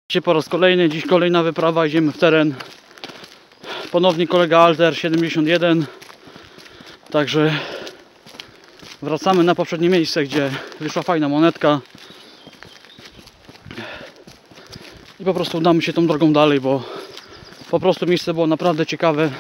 Po raz kolejny, dziś kolejna wyprawa, idziemy w teren. Ponownie kolega Alter 71. Także wracamy na poprzednie miejsce, gdzie wyszła fajna monetka. I po prostu udamy się tą drogą dalej, bo po prostu miejsce było naprawdę ciekawe.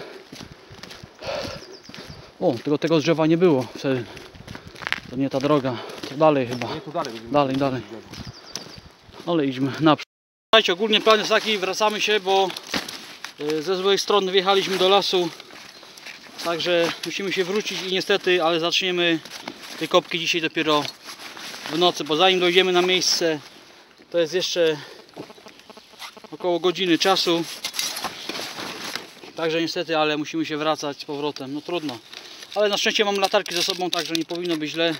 O, tylko tego drzewa nie było wtedy. To nie ta droga, to dalej chyba. Nie, to dalej. Dalej. Ale idźmy naprzód. Słuchajcie, ogólnie plan jest taki, wracamy się, bo ze złej strony wjechaliśmy do lasu. Także musimy się wrócić i niestety, ale zaczniemy te kopki dzisiaj dopiero w nocy, bo zanim dojdziemy na miejsce, to jest jeszcze około godziny czasu. Także niestety, ale musimy się wracać z powrotem, no trudno. Ale na szczęście mam latarki ze sobą, także nie powinno być źle.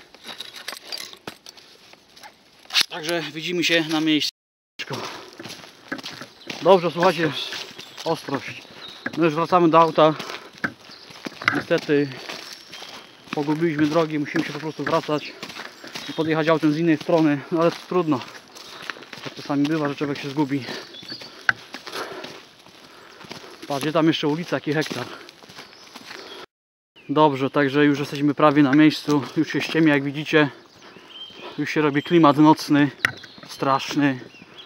Także widzimy się na miejscu. Dobrze, słuchajcie, ostrość. My już wracamy do auta. Niestety pogubiliśmy drogi, musimy się po prostu wracać i podjechać autem z innej strony, no ale to trudno. Tak czasami bywa, że człowiek się zgubi. Patrz, gdzie tam jeszcze ulica, jaki hektar. Dobrze, także już jesteśmy prawie na miejscu. Już się ściemnia, jak widzicie. Już się robi klimat nocny, straszny.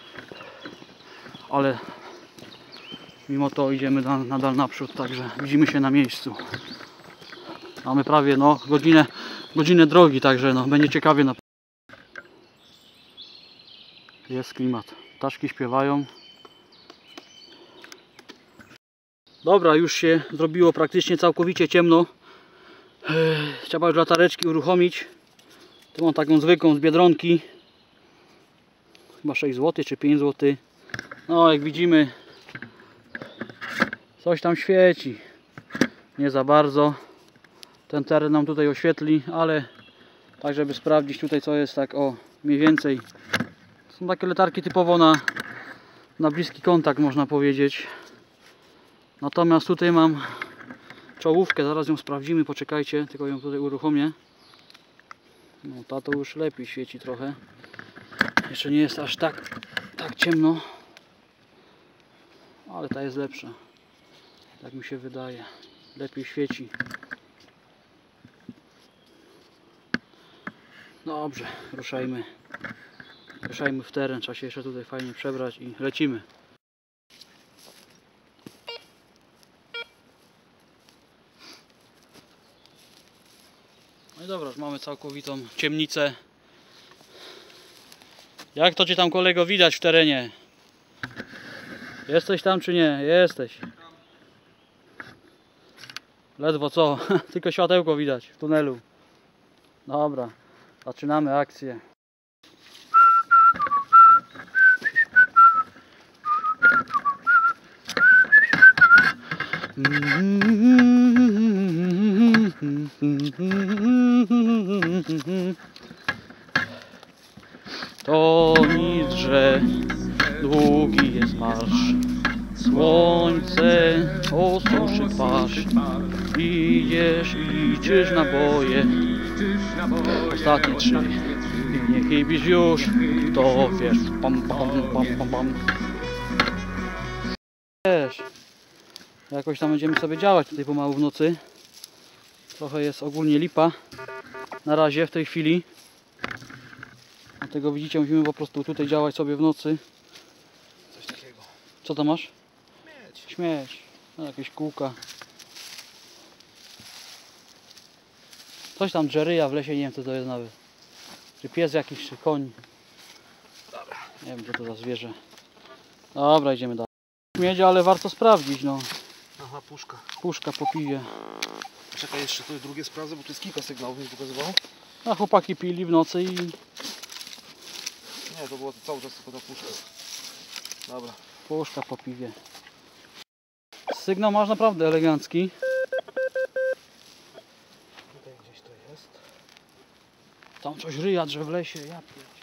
Ale mimo to idziemy nadal naprzód, także widzimy się na miejscu. Mamy prawie godzinę drogi, także będzie ciekawie. Jest klimat. Ptaszki śpiewają. Dobra, już się zrobiło praktycznie całkowicie ciemno. Trzeba już latareczki uruchomić. Tu mam taką zwykłą z Biedronki. Chyba 6 zł czy 5 zł. No, jak widzimy, coś tam świeci. Nie za bardzo. Ten teren nam tutaj oświetli, ale tak, żeby sprawdzić tutaj, co jest, tak o mniej więcej. Są takie latarki typowo na bliski kontakt, można powiedzieć. Natomiast tutaj mam czołówkę, zaraz ją sprawdzimy, poczekajcie, tylko ją tutaj uruchomię. No, ta to już lepiej świeci trochę. Jeszcze nie jest aż tak ciemno. Ale ta jest lepsza. Tak mi się wydaje. Lepiej świeci. Dobrze, ruszajmy. Ruszajmy w teren. Trzeba się jeszcze tutaj fajnie przebrać i lecimy. No i dobra, już mamy całkowitą ciemnicę. Jak to cię tam, kolego, widać w terenie? Jesteś tam czy nie? Jesteś. Ledwo co, tylko światełko widać w tunelu. Dobra, zaczynamy akcję. To nic, że długi jest marsz. Słońce osuszy twarz. Idziesz i liczysz naboje. Ostatnie 3. I nie chybisz już. To wiesz. Wiesz. Jakoś tam będziemy sobie działać tutaj pomału w nocy. Trochę jest ogólnie lipa. Na razie w tej chwili. Dlatego widzicie, musimy po prostu tutaj działać sobie w nocy. Coś takiego. Co to masz? Śmieć. Śmieć. No, jakieś kółka. Coś tam drzeryja w lesie, nie wiem co to jest nawet. Czy pies jakiś, czy koń. Dobra. Nie wiem co to za zwierzę. Dobra, idziemy dalej. Śmiedzie, ale warto sprawdzić, no. Aha, puszka. Puszka po piwie. Czekaj, jeszcze to drugie sprawdzę, bo tu jest kilka sygnałów, mi pokazywało. A chłopaki pili w nocy i... Nie, to było cały czas tylko ta puszka. Dobra. Puszka po piwie. Sygnał masz naprawdę elegancki. Tutaj gdzieś to jest. Tam coś ryja drze w lesie, ja pierdzie.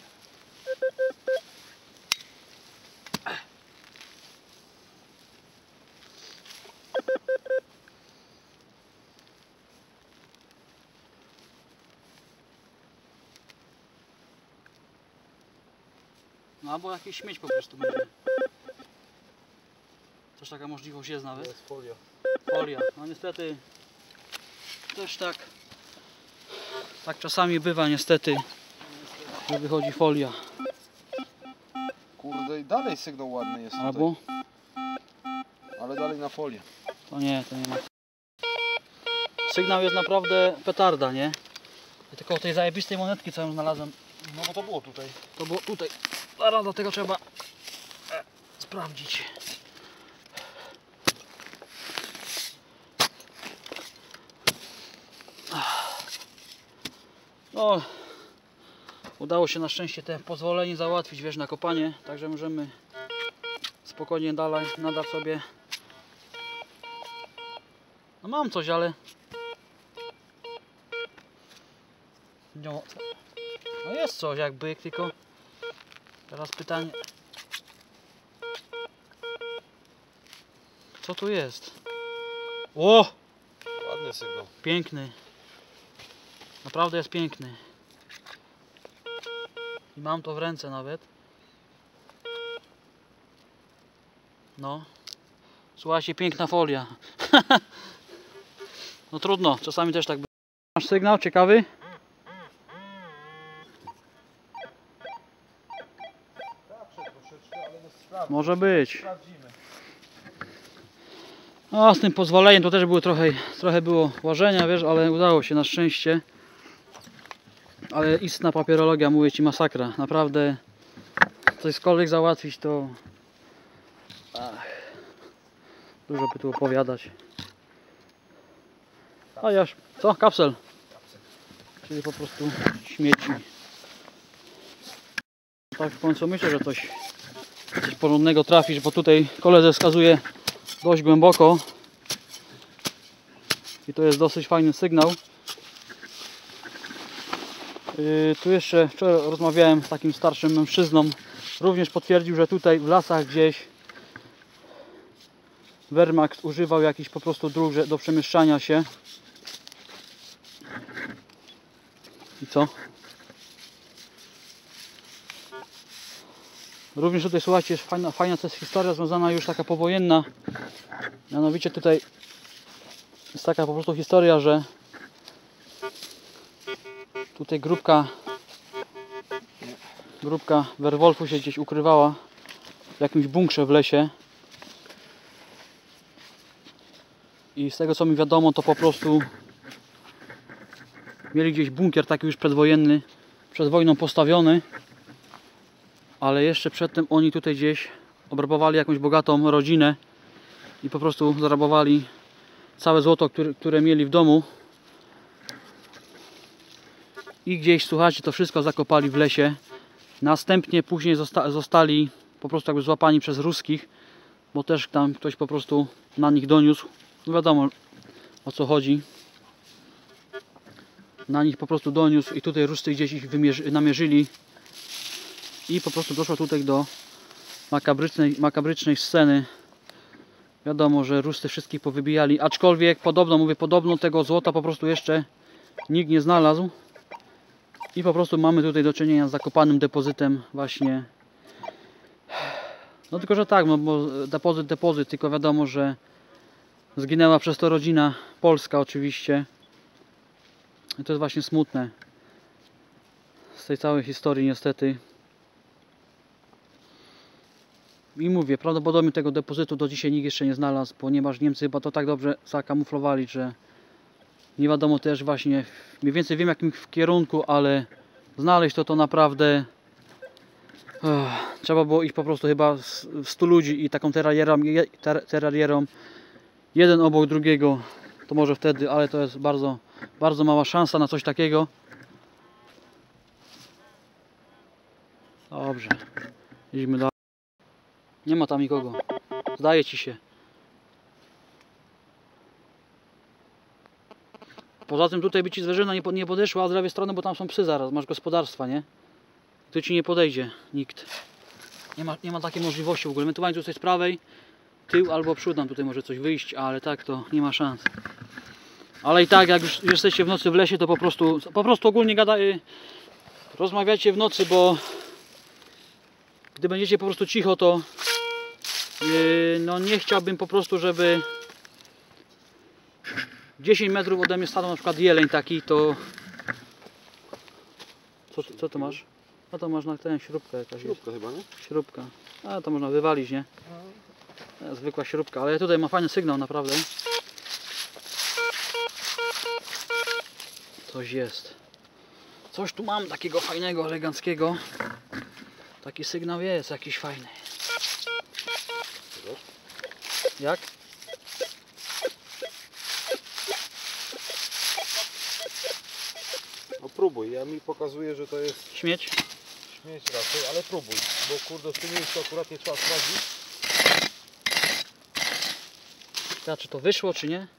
No albo jakiś śmieć po prostu będzie. Też taka możliwość jest nawet. Jest folia. Folia. No niestety też tak czasami bywa niestety, że wychodzi folia. Kurde, i dalej sygnał ładny jest Albo tutaj. Ale dalej na folię. to nie ma. Sygnał jest naprawdę petarda, nie? I tylko tej zajebistej monetki, co ją znalazłem, No bo to było tutaj. to było tutaj. Zaraz do tego trzeba sprawdzić. No, udało się na szczęście te pozwolenie załatwić, wiesz, na kopanie, także możemy spokojnie nadal sobie. No mam coś, ale no jest coś jakby, tylko teraz pytanie, co tu jest? O! Ładny sygnał. Piękny. Naprawdę jest piękny. I mam to w ręce nawet. No. Słuchajcie, piękna folia. No trudno, czasami też tak. Masz sygnał ciekawy? Może być. Sprawdzimy. No, z tym pozwoleniem to też było trochę było łażenia, wiesz, ale udało się na szczęście. Ale istna papierologia, mówię ci, masakra. Naprawdę cośkolwiek załatwić to dużo by tu opowiadać. A już, co? Kapsel. Czyli po prostu śmieci. Tak w końcu myślę, że coś porządnego trafisz, bo tutaj koledze wskazuje dość głęboko. I to jest dosyć fajny sygnał. Tu jeszcze wczoraj rozmawiałem z takim starszym mężczyzną. Również potwierdził, że tutaj w lasach gdzieś Wehrmacht używał jakichś po prostu dróg do przemieszczania się. I co? Również tutaj, słuchajcie, jest fajna to jest historia związana już taka powojenna. Mianowicie tutaj jest taka po prostu historia, że tutaj grupka Werwolfów się gdzieś ukrywała w jakimś bunkrze w lesie. I z tego co mi wiadomo, to po prostu mieli gdzieś bunkier taki już przedwojenny, przed wojną postawiony. Ale jeszcze przedtem oni tutaj gdzieś obrabowali jakąś bogatą rodzinę i po prostu zarabowali całe złoto, które mieli w domu. I gdzieś, słuchajcie, to wszystko zakopali w lesie. Następnie później zostali po prostu jakby złapani przez ruskich, bo też tam ktoś po prostu na nich doniósł. No wiadomo o co chodzi. Na nich po prostu doniósł i tutaj Ruscy gdzieś ich namierzyli. I po prostu doszło tutaj do makabrycznej sceny. Wiadomo, że Ruscy wszystkich powybijali, aczkolwiek podobno tego złota po prostu jeszcze nikt nie znalazł. I po prostu mamy tutaj do czynienia z zakopanym depozytem właśnie. No tylko, że tak, no bo depozyt, tylko wiadomo, że zginęła przez to rodzina polska oczywiście. I to jest właśnie smutne z tej całej historii niestety. I mówię, prawdopodobnie tego depozytu do dzisiaj nikt jeszcze nie znalazł, ponieważ Niemcy chyba to tak dobrze zakamuflowali, że nie wiadomo też właśnie, mniej więcej wiem jakim kierunku, ale znaleźć to naprawdę trzeba było iść po prostu chyba 100 ludzi i taką terarierą jeden obok drugiego, to może wtedy, ale to jest bardzo, bardzo mała szansa na coś takiego. Dobrze, idźmy dalej. Nie ma tam nikogo. Zdaje ci się. Poza tym tutaj by ci zwierzyna nie podeszła, a z lewej strony, bo tam są psy zaraz. Masz gospodarstwa, nie? Tu ci nie podejdzie nikt. Nie ma takiej możliwości w ogóle. Ewentualnie tu coś z prawej, tył albo przód nam tutaj może coś wyjść, ale tak to nie ma szans. Ale i tak, jak już jesteście w nocy w lesie, to po prostu ogólnie rozmawiacie w nocy, bo gdy będziecie po prostu cicho, to No nie chciałbym po prostu, żeby 10 metrów ode mnie stanął na przykład jeleń taki, to... Co to masz? No to masz na ten śrubkę jakaś jest. Śrubka chyba, nie? Śrubka. A to można wywalić, nie? Zwykła śrubka, ale tutaj ma fajny sygnał naprawdę. Coś jest. Coś tu mam takiego fajnego, eleganckiego. Taki sygnał jest jakiś fajny. Jak? No próbuj, ja mi pokazuje, że to jest Śmieć? śmieć raczej, ale próbuj, bo kurde w tym miejscu akurat nie trzeba sprawdzić. Ja, czy to wyszło, czy nie?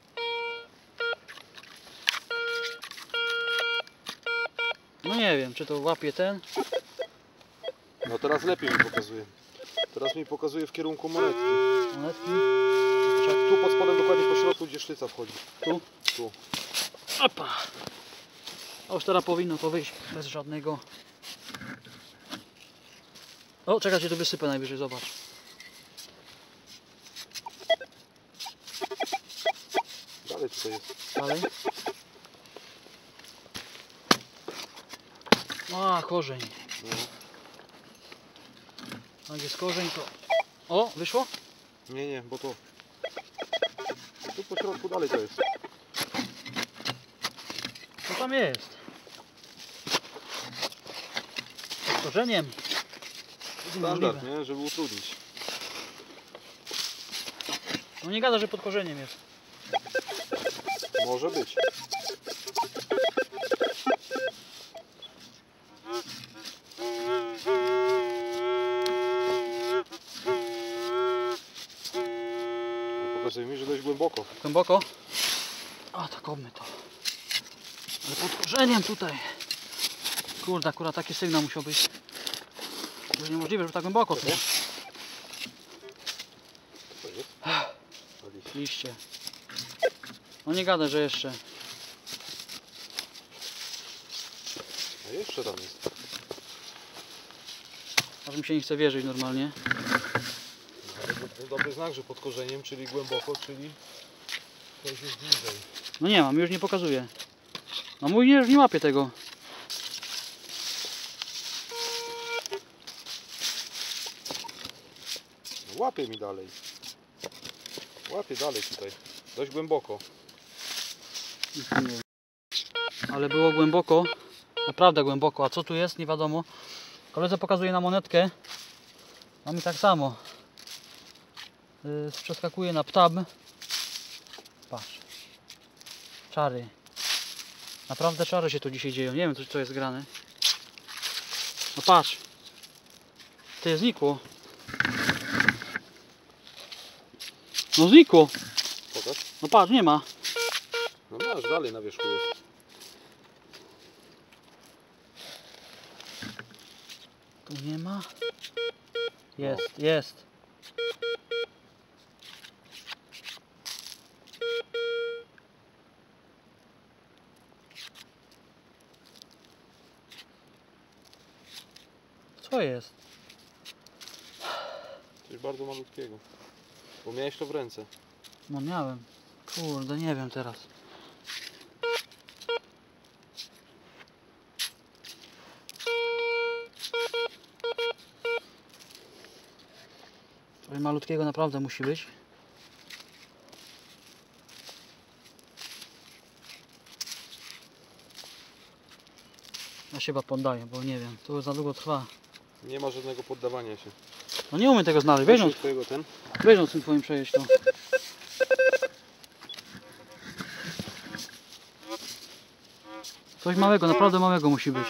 No nie wiem, czy to łapie ten. No teraz lepiej mi pokazuje. Teraz mi pokazuje w kierunku monetki. Monetki. Tu pod spodem dokładnie po środku, gdzie sztyca wchodzi. Tu. Tu. Opa. A już teraz powinno to wyjść bez żadnego. O, czekajcie, to wysypę najwyżej, zobacz. Dalej tutaj jest. Dalej. A, korzeń. No. Jak jest korzeń, to... O, wyszło? Nie, bo to... Tu po środku dalej to jest. Co tam jest? Z korzeniem. Standard, nie? Żeby utrudnić. No nie gada, że pod korzeniem jest. Może być. Pokazuje mi, że dość głęboko. Głęboko? A, tak obmy to. Ale pod korzeniem tutaj. Kurde, akurat taki sygnał musiał być. To jest niemożliwe, żeby tak głęboko tu. Co jest? Liście. No nie gada, że jeszcze. A jeszcze tam jest. Aż mi się nie chce wierzyć normalnie. Ale to dobry znak, że pod korzeniem, czyli głęboko, czyli coś jest bliżej. No nie mam, już nie pokazuje. No mój już nie łapie tego. No, łapie mi dalej. Łapie dalej tutaj. Dość głęboko. Ale było głęboko. Naprawdę głęboko. A co tu jest? Nie wiadomo. Koledze pokazuje na monetkę. A mi tak samo. Przeskakuje na ptab. Patrz. Czary. Naprawdę czary się tu dzisiaj dzieją. Nie wiem, co jest grane. No patrz. Ty, znikło. No znikło. Pokaż. No patrz, nie ma. No masz, dalej na wierzchu jest. Tu nie ma. Jest, jest. Co jest? Coś bardzo malutkiego. Bo miałeś to w ręce. No miałem. Kurde, nie wiem teraz. Coś malutkiego naprawdę musi być. Ja się chyba poddaję, bo nie wiem, to za długo trwa. Nie ma żadnego poddawania się. No nie umiem tego znaleźć. Weź twojego ten. Weź tym twoim przejeść to. Coś małego, naprawdę małego musi być.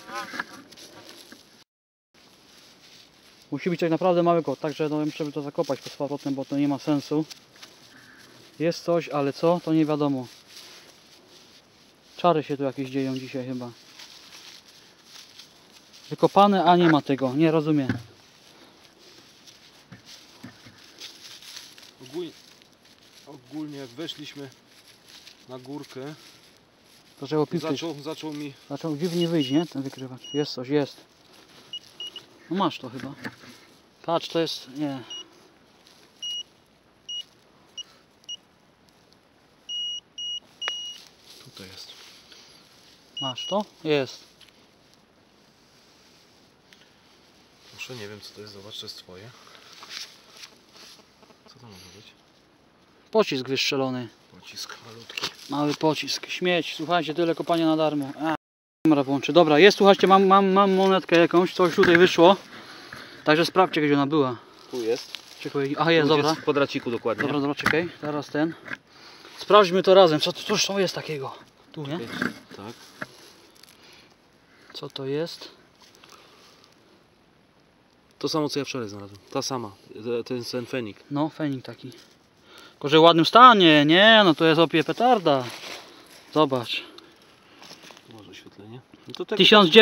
Musi być coś naprawdę małego, także no muszę by to zakopać pod powrotem, bo to nie ma sensu. Jest coś, ale co? To nie wiadomo. Czary się tu jakieś dzieją dzisiaj chyba. Wykopane, a nie ma tego. Nie rozumiem. Ogólnie jak weszliśmy na górkę, Zaczęło piwczyć. zaczął dziwnie wyjść, nie? Ten wykrywacz. Jest coś, jest. No masz to chyba. Patrz, to jest... Nie. to jest. Masz to? Jest. Proszę, nie wiem co to jest, zobacz, to jest twoje. Co to może być? Pocisk wystrzelony. Pocisk malutki. Mały pocisk. Śmieć. Słuchajcie, tyle kopania na darmo. Kamera włączy. Dobra, jest, słuchajcie, mam monetkę jakąś, coś tutaj wyszło. Także sprawdźcie, gdzie ona była. Tu jest. Czekaj. Aha, jest, dobra. W kwadraciku dokładnie. Dobra, dobra, czekaj. Teraz ten. Sprawdźmy to razem. Cóż to jest takiego? Tu, nie? Tak. Co to jest? To samo co ja wczoraj znalazłem. Ta sama. To jest ten fenik. No, fenik taki. Tylko, że w ładnym stanie. Nie, no to jest opie petarda. Zobacz. Może oświetlenie. No to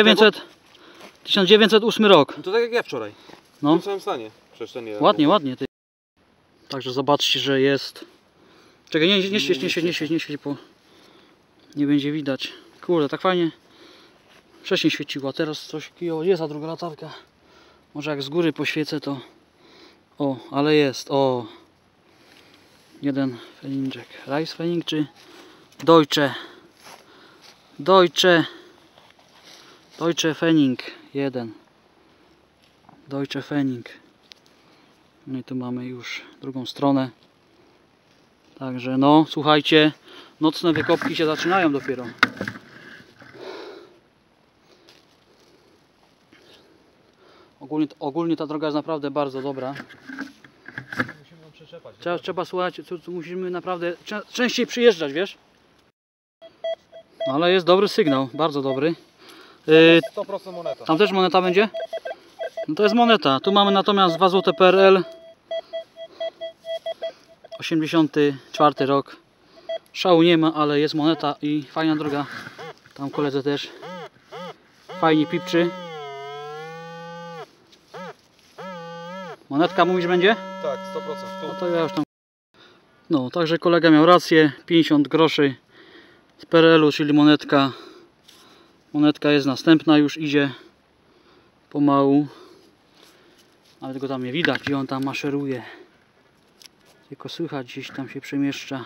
1908 rok. No to tak jak ja wczoraj. No. W tym samym stanie. Przecież ten nie. Ładnie, ładnie. Ty. Także zobaczcie, że jest. Czekaj, nie świeć, bo nie będzie widać. Kurde, tak fajnie. Wcześniej świeciła, teraz coś kijowo. Jest ta druga latarka. Może jak z góry poświecę to. O, ale jest. O. Jeden feninczek. Rice fening czy Deutsche? Deutsche fening. Jeden. Deutsche fening. No i tu mamy już drugą stronę. Także no, słuchajcie, nocne wykopki się zaczynają dopiero. Ogólnie ta droga jest naprawdę bardzo dobra. Musimy ją przeczepać. Trzeba słuchać, musimy naprawdę częściej przyjeżdżać, wiesz? No, ale jest dobry sygnał, bardzo dobry. 100% moneta. Tam też moneta będzie? No to jest moneta. Tu mamy natomiast 2 zł PRL. 84 rok. Szału nie ma, ale jest moneta i fajna droga. Tam koledze też fajnie pipczy. Monetka mówisz będzie? Tak, 100%. Tu. No to ja już tam. No, także kolega miał rację. 50 groszy z PRL-u, czyli monetka. Monetka jest następna, już idzie pomału. Ale tego tam nie widać, gdzie on tam maszeruje. Tylko słychać, gdzieś tam się przemieszcza.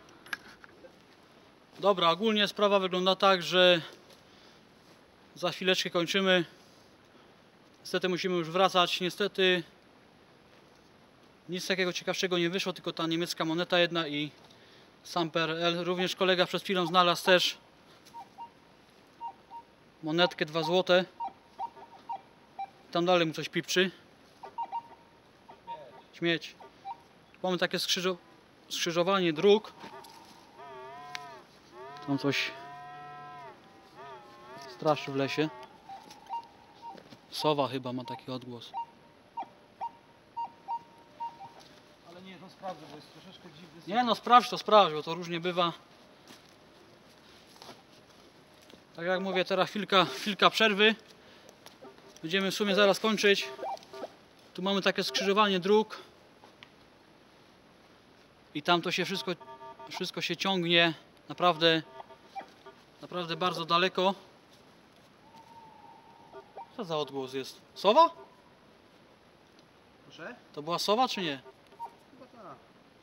Dobra, ogólnie sprawa wygląda tak, że za chwileczkę kończymy. Niestety musimy już wracać. Niestety nic takiego ciekawszego nie wyszło, tylko ta niemiecka moneta jedna i sam PRL. Również kolega przed chwilą znalazł też monetkę 2 zł. Tam dalej mu coś pipczy. Śmieć. Mamy takie skrzyżowanie dróg. Tam coś straszy w lesie. Sowa chyba ma taki odgłos. Ale nie, to sprawdzę, bo jest troszeczkę dziwny. Nie no, sprawdź, bo to różnie bywa. Tak jak mówię, teraz chwilka przerwy. Będziemy w sumie zaraz kończyć. Tu mamy takie skrzyżowanie dróg. I tam to się wszystko się ciągnie naprawdę bardzo daleko. Co za odgłos jest? Sowa? Proszę? To była sowa czy nie? Chyba tak.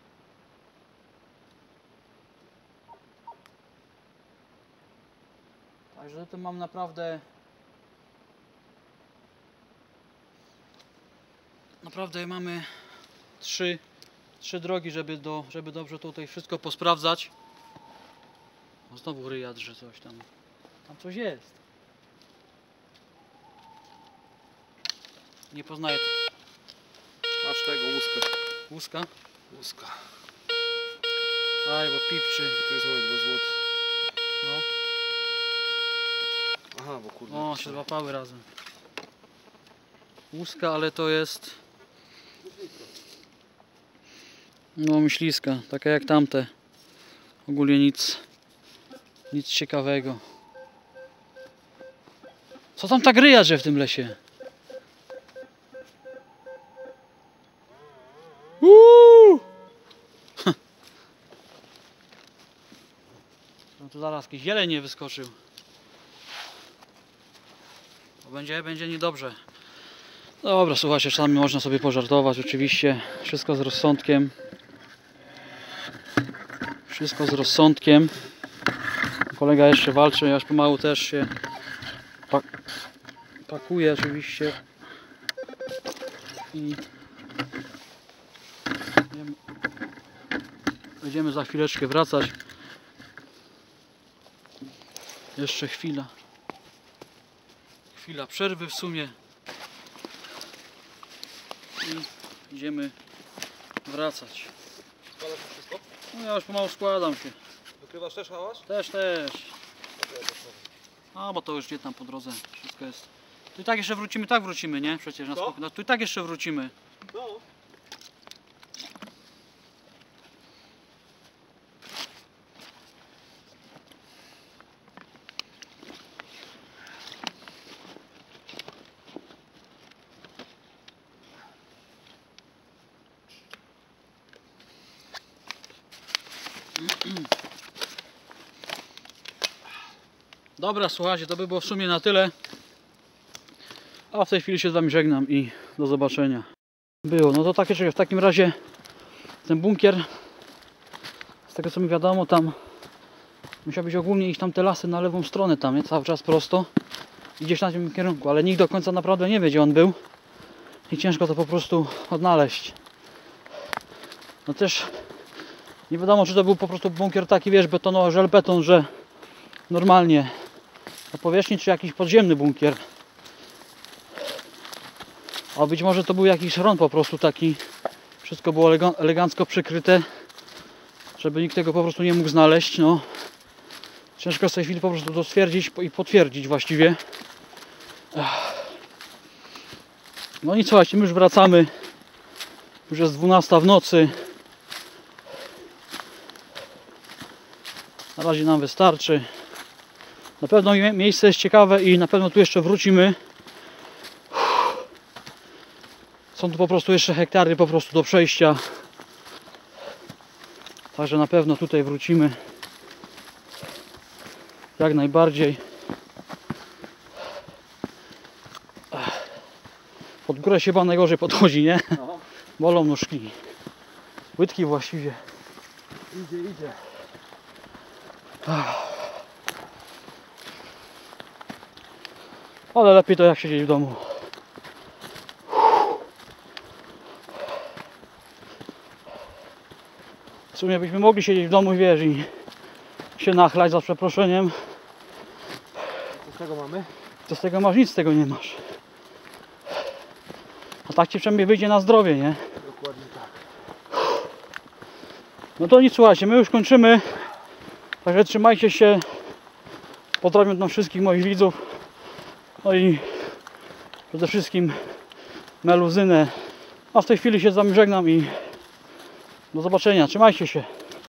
Także to mam naprawdę mamy trzy drogi, żeby dobrze tutaj wszystko posprawdzać. No znowu ryjad, że coś tam coś jest. Nie poznaję. Masz tego, łuskę. Łuska? Łuska. Aj, bo pipczy. Tu jest moje 2 zł. No. Aha, bo kurde. O, się złapały razem. Łuska, ale to jest... No, myśliska, taka jak tamte. Ogólnie nic ciekawego. Co tam tak ryja, że w tym lesie? No to zaraz jakiś jeleń nie wyskoczył. To będzie niedobrze. Dobra, słuchajcie, czasami można sobie pożartować, oczywiście. Wszystko z rozsądkiem. Wszystko z rozsądkiem. Kolega jeszcze walczy, ja już pomału też się pakuję oczywiście. I będziemy za chwileczkę wracać. Jeszcze chwila przerwy w sumie i idziemy wracać. Składasz to wszystko? No ja już pomału składam się. Wykrywasz też hałas? Też. A bo to już gdzie tam po drodze wszystko jest. Tu i tak jeszcze wrócimy, nie? Przecież na Co? spokój. No tu i tak jeszcze wrócimy. No. Dobra, słuchajcie, to by było w sumie na tyle. A w tej chwili się z Wami żegnam i do zobaczenia. Było, no to takie czegoś. W takim razie ten bunkier, z tego co mi wiadomo, tam musiałbyś ogólnie iść tam te lasy na lewą stronę, tam, nie? Cały czas prosto. I gdzieś na tym kierunku, ale nikt do końca naprawdę nie wie, gdzie on był. I ciężko to po prostu odnaleźć. No też nie wiadomo, czy to był po prostu bunkier taki, wiesz, betonowy, żelbeton, że normalnie na powierzchni, czy jakiś podziemny bunkier. A być może to był jakiś schron po prostu taki. Wszystko było elegancko przykryte, żeby nikt tego po prostu nie mógł znaleźć. No. Ciężko w tej chwili po prostu to stwierdzić i potwierdzić właściwie. No i słuchajcie, my już wracamy. Już jest 12 w nocy. Na razie nam wystarczy. Na pewno miejsce jest ciekawe i na pewno tu jeszcze wrócimy. Są tu po prostu jeszcze hektary po prostu do przejścia. Także na pewno tutaj wrócimy. Jak najbardziej. Pod górę się chyba najgorzej podchodzi, nie? No. Bolą nóżki. Łydki właściwie. Idzie. Ale lepiej to jak siedzieć w domu. W sumie byśmy mogli siedzieć w domu, wiesz, i się nachlać za przeproszeniem. Co z tego mamy? Co z tego masz? Nic z tego nie masz. A tak ci przynajmniej wyjdzie na zdrowie, nie? Dokładnie tak. No to nic, słuchajcie, my już kończymy. Także trzymajcie się. Pozdrawiam tam wszystkich moich widzów. No i przede wszystkim Meluzynę. A w tej chwili się z Wami żegnam i do zobaczenia. Trzymajcie się.